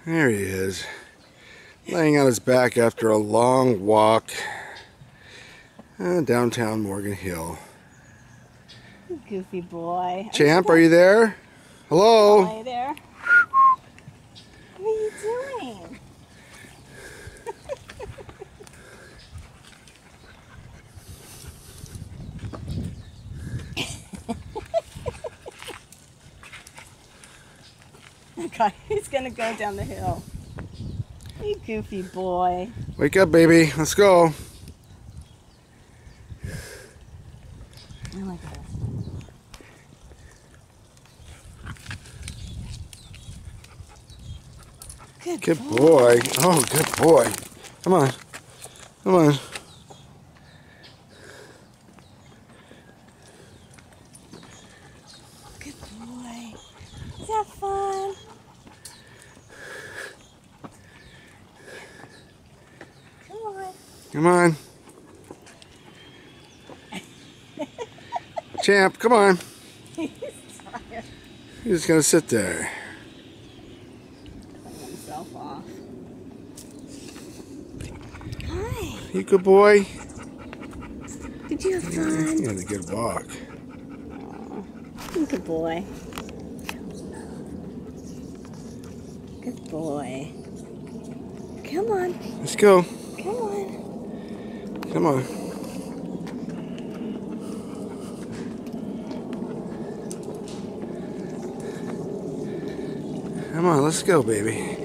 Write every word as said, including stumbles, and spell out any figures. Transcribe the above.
There he is, laying on his back after a long walk uh, downtown Morgan Hill. Goofy boy. Champ, are you there? Hello? Are you there? What are you doing? Okay, he's gonna go down the hill. You goofy boy. Wake up, baby. Let's go. Oh my gosh. Good, Good boy. boy. Oh, good boy. Come on. Come on. Good boy. Is that fun? Come on. Come on. Champ, come on. He's tired. He's just going to sit there. Clean himself off. Hi. You good boy? Did you have fun? You had a good walk. Oh, good boy. Good boy. Come on. Let's go. Come on. Come on. Come on, let's go, baby.